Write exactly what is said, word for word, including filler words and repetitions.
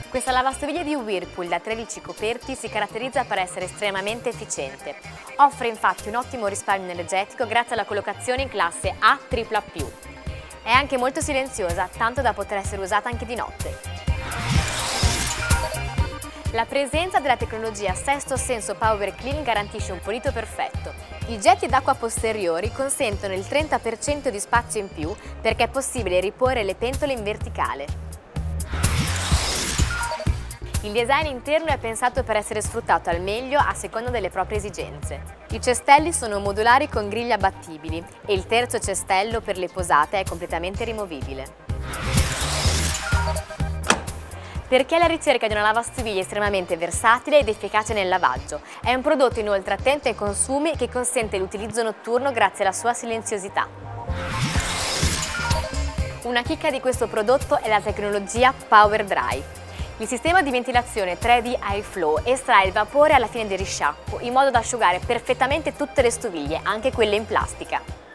Questa lavastoviglie di Whirlpool da tredici coperti si caratterizza per essere estremamente efficiente. Offre infatti un ottimo risparmio energetico grazie alla collocazione in classe A tripla A più. È anche molto silenziosa, tanto da poter essere usata anche di notte. La presenza della tecnologia Sesto Senso Power Clean garantisce un pulito perfetto. I getti d'acqua posteriori consentono il trenta per cento di spazio in più perché è possibile riporre le pentole in verticale. Il design interno è pensato per essere sfruttato al meglio a seconda delle proprie esigenze. I cestelli sono modulari con griglie abbattibili e il terzo cestello per le posate è completamente rimovibile. Perché è alla ricerca di una lavastoviglie estremamente versatile ed efficace nel lavaggio. È un prodotto inoltre attento ai consumi che consente l'utilizzo notturno grazie alla sua silenziosità. Una chicca di questo prodotto è la tecnologia Power Dry. Il sistema di ventilazione tre D Airflow estrae il vapore alla fine del risciacquo in modo da asciugare perfettamente tutte le stoviglie, anche quelle in plastica.